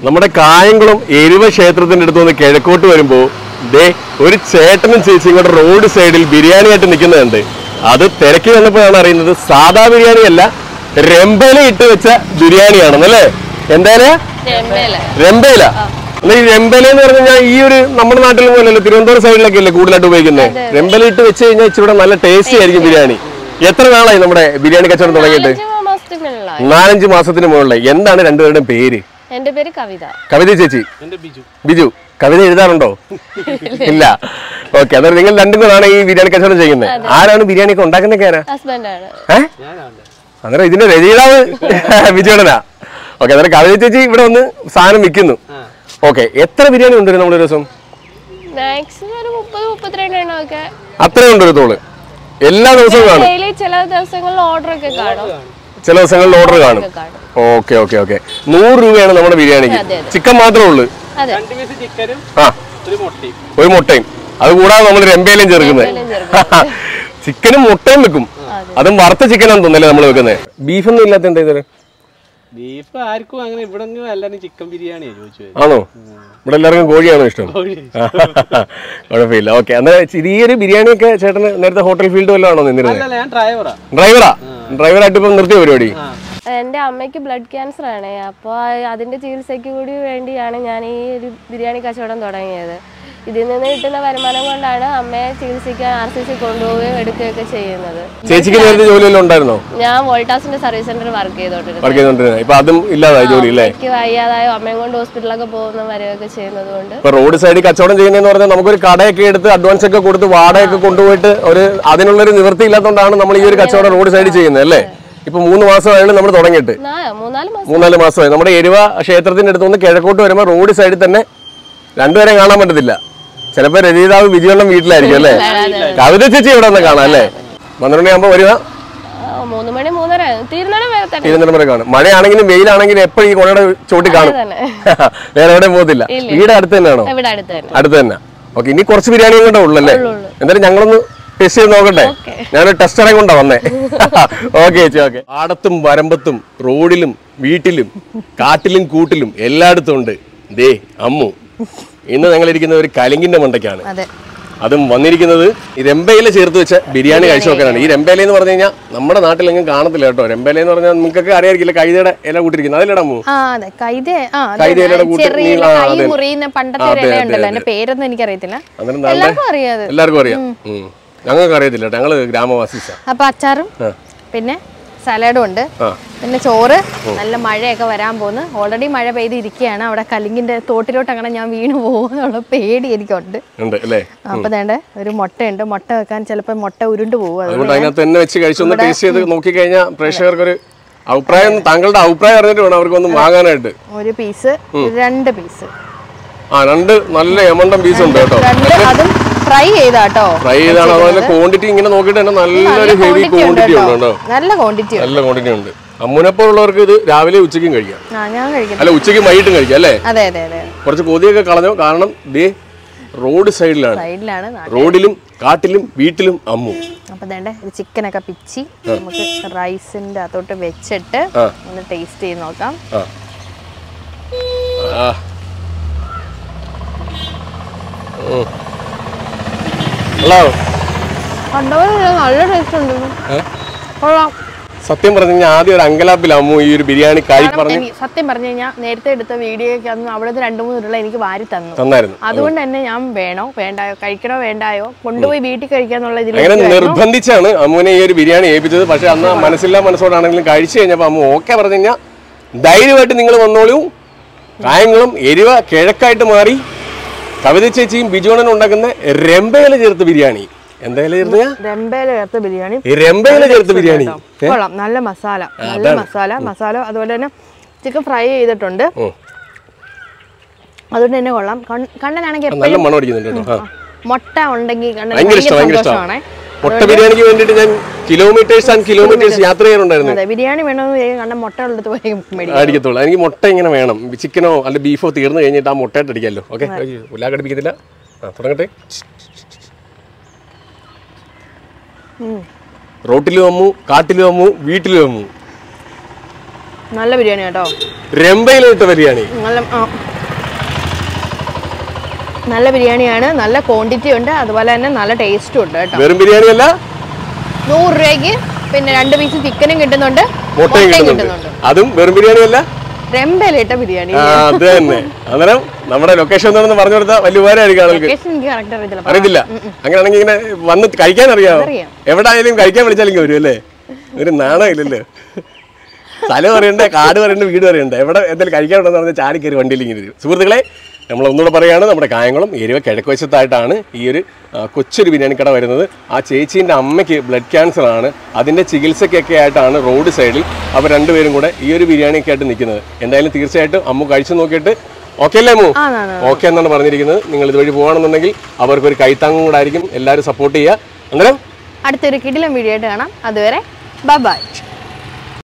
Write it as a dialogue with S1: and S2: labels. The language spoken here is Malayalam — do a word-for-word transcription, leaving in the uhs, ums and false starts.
S1: നമ്മുടെ കായംകുളം എരുവ ക്ഷേത്രത്തിന്റെ അടുത്ത് നിന്ന് കിഴക്കോട്ട് വരുമ്പോൾ ദേ ഒരു ചേട്ടനും ചേച്ചി ഇങ്ങോട്ട് റോഡ് സൈഡിൽ ബിരിയാണി ആയിട്ട് നിൽക്കുന്നുണ്ട്. അത് തിരക്കി വന്നപ്പോഴാണ് അറിയുന്നത് സാധാ ബിരിയാണി അല്ല, രംബയില ഇട്ട് വെച്ച ബിരിയാണിയാണെന്നല്ലേ? എന്തായാലും രംബയില. ഈ രംബല എന്ന് പറഞ്ഞു കഴിഞ്ഞാൽ ഈ ഒരു നമ്മുടെ നാട്ടിൽ പോലല്ലോ, തിരുവനന്തപുരം സൈഡിലൊക്കെ അല്ലേ കൂടുതലായിട്ട് ഉപയോഗിക്കുന്നത്. രംബല ഇട്ട് വെച്ച് കഴിഞ്ഞാൽ ഇച്ചിരി നല്ല ടേസ്റ്റി ആയിരിക്കും ബിരിയാണി. എത്ര നാളായി നമ്മുടെ ബിരിയാണി കച്ചവടം തുടങ്ങിയിട്ട്? നാലഞ്ച് മാസത്തിന് മുകളിലായി. എന്താണ് രണ്ടുപേരുടെയും പേര്?
S2: എന്റെ പേര് കവിത.
S1: കവിത ചേച്ചി. ബിജു. കവിത എഴുതാറുണ്ടോ? ഇല്ല. ഓക്കെ, അന്നേരം നിങ്ങൾ രണ്ടും കൂടാണ് ഈ ബിരിയാണി കച്ചവടം ചെയ്യുന്നത്. ആരാണ് ബിരിയാണി ഒക്കെ ഉണ്ടാക്കുന്നൊക്കെ? ആരാ? ഏഹ് അന്നേരം ഇതിന്റെ രചയിതാവ് ബിജുടനാ. ഓക്കെ, അന്നേരം കവിത ചേച്ചി ഇവിടെ വന്ന് സാധനം വിൽക്കുന്നു. ഓക്കെ, എത്ര ബിരിയാണി ഉണ്ട് നമ്മളൊരു ദിവസം? അത്രയും ഉണ്ട് ഒരു തോള്? എല്ലാ ദിവസവും കാണും?
S2: ചില ദിവസങ്ങളിൽ ഓർഡർ ഒക്കെ കാണും.
S1: ചില ദിവസങ്ങളിൽ ഓർഡർ കാണും. Okay okay okay. നൂറ് രൂപയാണ് നമ്മുടെ ബിരിയാണിക്ക്. ചിക്കൻ മാത്രമേ ഉള്ളൂ? ആ, ഒരു മുട്ടയും. അത് കൂടാതെ നമ്മൾ രംബയിലും ചേർക്കുന്നത്. ചിക്കനും മുട്ടയും വെക്കും. അതും വറുത്ത ചിക്കനാന്ന് തോന്നല്ലേ നമ്മൾ വെക്കുന്നത്? ബീഫൊന്നും ഇല്ലാത്ത എന്താ ഇത്?
S3: ബീഫ് ആർക്കും അങ്ങനെ ഇവിടെ എല്ലാരും ചിക്കൻ ബിരിയാണിയാണ് ചോദിച്ചു.
S1: ആണോ? ഇവിടെ എല്ലാവർക്കും കോഴിയാണോ ഇഷ്ടം? കുഴപ്പമില്ല. ഓക്കെ, എന്നാ ചെറിയൊരു ബിരിയാണിയൊക്കെ ചേട്ടന് നേരത്തെ ഹോട്ടൽ ഫീൽഡ് വല്ലതും ആണോ നിന്നിരുന്നത്?
S3: ഡ്രൈവറാ.
S1: ഡ്രൈവറാ ഡ്രൈവറായിട്ട് ഇപ്പം നിർത്തിയ പരിപാടി?
S2: എന്റെ അമ്മയ്ക്ക് ബ്ലഡ് ക്യാൻസർ ആണ്. അപ്പോൾ അതിന്റെ ചികിത്സയ്ക്ക് കൂടി വേണ്ടിയാണ് ഞാൻ ഈ ഒരു ബിരിയാണി കച്ചവടം തുടങ്ങിയത്. ഇതിൽ നിന്ന് കിട്ടുന്ന വരുമാനം കൊണ്ടാണ് അമ്മയെ ചികിത്സിക്കാൻ ആർ സി സി കൊണ്ടുപോവുകയും എടുക്കുകയൊക്കെ ചെയ്യുന്നത്.
S1: ചേച്ചിക്ക് നേരത്തെ ജോലി വല്ലതും ഉണ്ടായിരുന്നോ?
S2: ഞാൻ വോൾട്ടാസിന്റെ സർവീസ് സെന്റർ വർക്ക് ചെയ്തോണ്ടിരുന്നു.
S1: വർക്ക് ചെയ്തോണ്ടിരുന്നത്. ഇപ്പൊ അതും ഇല്ലാതായി ജോലി അല്ലേ?
S2: എനിക്ക് വയ്യാതായോ അമ്മയും കൊണ്ട് ഹോസ്പിറ്റലൊക്കെ പോകുന്ന വരികയൊക്കെ ചെയ്യുന്നത് കൊണ്ട്.
S1: ഇപ്പൊ റോഡ് സൈഡിൽ കച്ചവടം ചെയ്യുന്നതെന്ന് പറഞ്ഞാൽ നമുക്കൊരു കടയൊക്കെ എടുത്ത് അഡ്വാൻസ് ഒക്കെ കൊടുത്ത് വാടകയൊക്കെ കൊണ്ടുപോയിട്ട് ഒരു അതിനുള്ളൊരു നിവൃത്തി ഇല്ലാത്തതുകൊണ്ടാണ് നമ്മൾ ഈ ഒരു കച്ചവടം റോഡ് സൈഡിൽ ചെയ്യുന്നത് അല്ലേ? ഇപ്പൊ മൂന്ന് മാസമായാണ് നമ്മൾ തുടങ്ങിയിട്ട്. മൂന്നാല് മാസമായി. നമ്മുടെ എരുവ ക്ഷേത്രത്തിന്റെ അടുത്ത് നിന്ന് കിഴക്കോട്ട് വരുമ്പോൾ റോഡ് സൈഡിൽ തന്നെ രണ്ടുപേരെ കാണാൻ പറ്റത്തില്ല. ചിലപ്പോ രചയിതാവ് വിജയണ്ണം വീട്ടിലായിരിക്കും അല്ലേ? കവിത ചേച്ചി ഇവിടെ ഒന്ന് കാണാം അല്ലേ? പന്ത്രണ്ട് മണിയാകുമ്പോ വരിക, തീരുന്നിടം വരെ കാണും. മഴയാണെങ്കിലും വെയിലാണെങ്കിലും എപ്പോഴും ഈ കൊടയുടെ ചോട്ടി കാണും. വേറെ എവിടെ പോകത്തില്ല. വീട് അടുത്ത് തന്നെയാണോ? അടുത്ത് തന്നെ. ഓക്കെ, ഇനി കുറച്ച് ബിരിയാണി കൊണ്ടേ ഉള്ളല്ലേ? എന്തായാലും ഞങ്ങളൊന്ന് ടെസ്റ്റ് ചെയ്ത് നോക്കട്ടെ. ഞാനൊരു ടെസ്റ്ററെ കൊണ്ടാ വന്നേ. ഓക്കെ ചേച്ചി. ഓക്കെ, പാടത്തും വരമ്പത്തും റോഡിലും വീട്ടിലും കാട്ടിലും കൂട്ടിലും എല്ലായിടത്തും ഉണ്ട് ദേ അമ്മു. ഇന്ന് ഞങ്ങൾ ഇരിക്കുന്ന ഒരു കലിങ്കിന്റെ മണ്ടയ്ക്കാണ്. അതും വന്നിരിക്കുന്നത് രംബയില ചേർത്ത് വെച്ച ബിരിയാണി കഴിച്ചു നോക്കാനാണ്. ഈ രംബയില എന്ന് പറഞ്ഞു കഴിഞ്ഞാൽ നമ്മുടെ നാട്ടിലെങ്കിലും കാണത്തില്ല കേട്ടോ. രംബയില എന്ന് പറഞ്ഞാൽ നിങ്ങൾക്കൊക്കെ അറിയായിരിക്കില്ല, കൈതയുടെ ഇല കൂട്ടിരിക്കുന്നത് അതല്ലേടാ അമ്മു? കൈതയുടെ കൂട്ടി
S2: പേരൊന്നും എനിക്കറിയത്തില്ല.
S1: എല്ലാവർക്കും അറിയാം. ഞങ്ങൾക്ക് അറിയത്തില്ല, ഞങ്ങള് ഗ്രാമവാസീസാ.
S2: അപ്പൊ അച്ചാറും പിന്നെ സലാഡും ഉണ്ട്. പിന്നെ ചോറ്. നല്ല മഴയൊക്കെ വരാൻ പോകുന്നു. ഓൾറെഡി മഴ പെയ്തിരിക്കുകയാണ്. അവിടെ കലിങ്ങിന്റെ തോട്ടിലോട്ട് അങ്ങനെ ഞാൻ വീണു പോകുന്നുള്ള പേടി എനിക്കുണ്ട്. അപ്പൊ വേണ്ട ഒരു മുട്ടയുണ്ട്. മുട്ട വെക്കാൻ ചിലപ്പോ മുട്ട ഉരുണ്ടു പോകും.
S1: അതുകൊണ്ട് അതിനകത്ത് തന്നെ വെച്ച് കഴിച്ചൊന്ന് ടേസ്റ്റ് ചെയ്ത് നോക്കി കഴിഞ്ഞാൽ പ്രേക്ഷകർക്കൊരു അഭിപ്രായം, താങ്കളുടെ അഭിപ്രായം അറിഞ്ഞിട്ട് വേണം അവർക്ക് ഒന്ന് വാങ്ങാനായിട്ട്.
S2: ഒരു പീസ്, രണ്ട് പീസ്.
S1: ആ, രണ്ട് നല്ല എമണ്ടം പീസ് ഉണ്ട് കേട്ടോ.
S2: അതും ഫ്രൈ ചെയ്താട്ടോ.
S1: ഫ്രൈ ചെയ്താണ്. അതുപോലെ ക്വാണ്ടിറ്റി ഇങ്ങനെ നോക്കിയിട്ട് തന്നെ നല്ലൊരു ഹെവി ക്വാണ്ടിറ്റി ഉണ്ട് കേട്ടോ.
S2: നല്ല ക്വാണ്ടിറ്റി
S1: നല്ല ക്വാണ്ടിറ്റി ഉണ്ട്. അമ്മുനെപ്പോലുള്ളവർക്ക് ഇത് രാവിലെ ഉച്ചയ്ക്കും കഴിക്കാം. അല്ല, ഉച്ചയ്ക്കും വൈകിട്ടും കഴിക്കാം അല്ലേ?
S2: അതെ അതെ അതെ.
S1: കുറച്ച് കൊതിയൊക്കെ കളഞ്ഞോ, കാരണം ദേ റോഡ് സൈഡിലാണ്. റോഡിലും കാട്ടിലും വീട്ടിലും അമ്മു.
S2: അപ്പൊ വേണ്ട ചിക്കനൊക്കെ പിച്ചി നമുക്ക് റൈസിന്റെ അകത്തോട്ട് വെച്ചിട്ട് ഒന്ന് ടേസ്റ്റ് ചെയ്ത് നോക്കാം. നല്ല ടേസ്റ്റ് ഉണ്ട്.
S1: സത്യം പറഞ്ഞു കഴിഞ്ഞാൽ ആദ്യം ഒരു അങ്കലാപ്പിൽ അമ്മു ഈ ഒരു ബിരിയാണി കായി പറഞ്ഞു.
S2: സത്യം പറഞ്ഞു കഴിഞ്ഞാൽ നേരത്തെ എടുത്ത വീഡിയോയ്ക്ക് അന്ന് അവിടുത്തെ രണ്ടു മൂന്ന് ഉരുള എനിക്ക് വാരി തന്നു തന്നായിരുന്നു. അതുകൊണ്ട് തന്നെ ഞാൻ വേണോ വേണ്ടായോ, കഴിക്കണോ വേണ്ടായോ, കൊണ്ടുപോയി വീട്ടിൽ കഴിക്കാന്നുള്ള ഇതിൽ
S1: അങ്ങനെ നിർബന്ധിച്ചാണ് അമ്മുവിനെ ഈ ഒരു ബിരിയാണി ഏൽപ്പിച്ചത്. പക്ഷെ അന്ന് മനസ്സില്ലാ മനസ്സോടാണെങ്കിലും കഴിച്ചു കഴിഞ്ഞപ്പോൾ അമ്മു ഓക്കെ പറഞ്ഞു കഴിഞ്ഞാൽ ധൈര്യമായിട്ട് നിങ്ങൾ വന്നോളൂ. കായംകുളം എരുവ കിഴക്കായിട്ട് മാറി കവിത ചേച്ചിയും ബിജുണനും ഉണ്ടാക്കുന്ന രംബയില ചേർത്ത് ബിരിയാണി. എന്തായാലും
S2: രംബയില ചേർത്ത് ബിരിയാണി.
S1: രംബയില ചേർത്ത് ബിരിയാണി
S2: നല്ല മസാല, നല്ല മസാല മസാല അതുപോലെ തന്നെ ചിക്കൻ ഫ്രൈ ചെയ്തിട്ടുണ്ട്. അതുകൊണ്ട് തന്നെ കൊള്ളാം. കണ്ണനാണെങ്കിൽ
S1: നല്ല മണം അടിക്കുന്നുണ്ട്.
S2: മുട്ട ഉണ്ടെങ്കിൽ
S1: സന്തോഷമാണ്. മുട്ട ബിരിയാണിക്ക് വേണ്ടിട്ട് ഞാൻ കിലോമീറ്റേഴ്സ് ആൻഡ് കിലോമീറ്റേഴ്സ് യാത്ര ചെയ്യാറുണ്ടായിരുന്നു.
S2: ബിരിയാണി വേണമെന്ന് കണ്ട മുട്ട
S1: അടിക്കത്തുള്ളൂ. എനിക്ക് മുട്ട ഇങ്ങനെ വേണം. ചിക്കനോ അല്ല ബീഫോ തീർന്നു കഴിഞ്ഞിട്ട് ആ മുട്ടയായിട്ട് അടിക്കാമല്ലോ. ഓക്കെ, ഉല്ലാക്കടിപ്പിക്കത്തില്ല. തുടങ്ങട്ടെ. റോട്ടിലും അമ്മു, കാട്ടിലും അമ്മു, വീട്ടിലും അമ്മു.
S2: നല്ല ബിരിയാണി കേട്ടോ.
S1: രംബയിലിട്ട ബിരിയാണി
S2: നല്ല നല്ല ബിരിയാണിയാണ്. നല്ല ക്വാണ്ടിറ്റി ഉണ്ട്, അതുപോലെ തന്നെ നല്ല ടേസ്റ്റും ഉണ്ട് കേട്ടോ.
S1: വെറും ബിരിയാണി അല്ല,
S2: നൂറ് രൂപയ്ക്ക് പിന്നെ രണ്ട് പീസ് ചിക്കനും കിട്ടുന്നുണ്ട്,
S1: മുട്ടയും കിട്ടുന്നുണ്ട്. അതും വെറും ബിരിയാണി അല്ല,
S2: രംബയിലിട്ട ബിരിയാണി.
S1: അത് തന്നെ. അന്നേരം നമ്മുടെ ലൊക്കേഷൻ എന്താണെന്ന് പറഞ്ഞു കൊടുത്താൽ വലിയ ഉപകാരമായിരിക്കും ആൾക്ക്. അറിയത്തില്ല, അങ്ങനെയാണെങ്കിൽ ഇങ്ങനെ വന്ന് കഴിക്കാൻ അറിയാമോ? എവിടെ ആയാലും കഴിക്കാൻ വിളിച്ചാലെങ്കിൽ വരും അല്ലേ? ഒരു നാണം ഇല്ലല്ലോ. സ്ഥലം പറയണ്ടേ, കാട് പറയണ്ടേ, വീട് പറയണ്ടേ, എവിടെ എന്തെങ്കിലും കഴിക്കാനുണ്ടെന്ന് പറഞ്ഞാൽ ചാടി കയറി വണ്ടിയിൽ ഇങ്ങനെ വരും. സുഹൃത്തുക്കളെ, നമ്മൾ ഒന്നുകൂടെ പറയുകയാണ്, നമ്മുടെ കായംകുളം എരുവ കിഴക്ക് വശത്തായിട്ടാണ് ഈ ഒരു കൊച്ചൊരു ബിരിയാണി കട വരുന്നത്. ആ ചേച്ചീൻ്റെ അമ്മയ്ക്ക് ബ്ലഡ് ക്യാൻസർ ആണ്, അതിൻ്റെ ചികിത്സയ്ക്കൊക്കെ ആയിട്ടാണ് റോഡ് സൈഡിൽ അവർ രണ്ടുപേരും കൂടെ ഈ ഒരു ബിരിയാണിയൊക്കെ ആയിട്ട് നിൽക്കുന്നത്. എന്തായാലും തീർച്ചയായിട്ടും അമ്മ കഴിച്ചു നോക്കിയിട്ട് ഓക്കെ അല്ലേ അമ്മു? ഓക്കെ എന്നാണ് പറഞ്ഞിരിക്കുന്നത്. നിങ്ങൾ ഇതുവഴി പോകുകയാണെന്നുണ്ടെങ്കിൽ അവർക്കൊരു കൈത്താങ്ങും കൂടെ ആയിരിക്കും. എല്ലാവരും സപ്പോർട്ട് ചെയ്യുക. അന്നേരം
S2: അടുത്തൊരു കിടിലൻ വീഡിയോ ആയിട്ട് കാണാം. അതുവരെ ബൈ ബൈ.